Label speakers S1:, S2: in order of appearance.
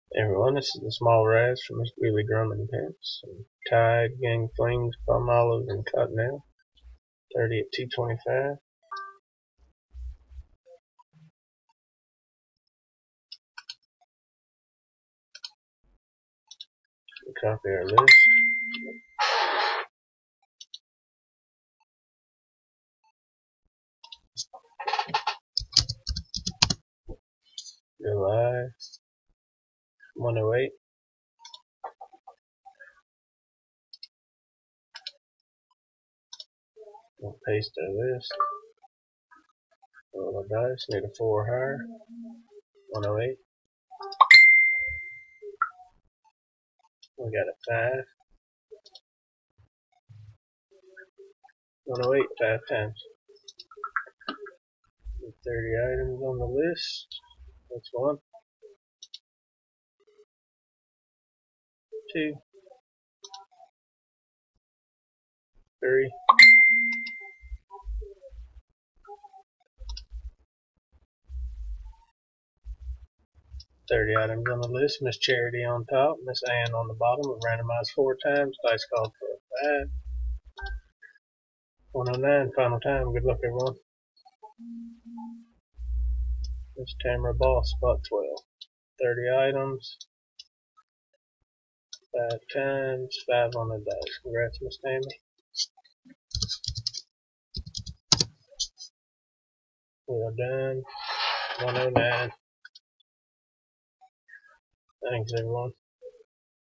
S1: Hey everyone, this is the small razz from Miss Wheelie Drummond Pants. Tide, gang flings, palm olive, and cottonelle. 30 at 225. Copy our list. July 108. We'll paste our list. Roll the dice. Need a 4 higher. 108. We got a 5. 108 5 times. 30 items on the list. That's 1, 2, 3, 30 items on the list. Miss Charity on top, Miss Ann on the bottom. We randomized 4 times. Dice called for a 5. 109, final time. Good luck, everyone. Miss Tamara Boss, spot 12. 30 items. 5 times. 5 on the dice. Congrats, Miss Tammy. We are done. 109. Thanks, everyone.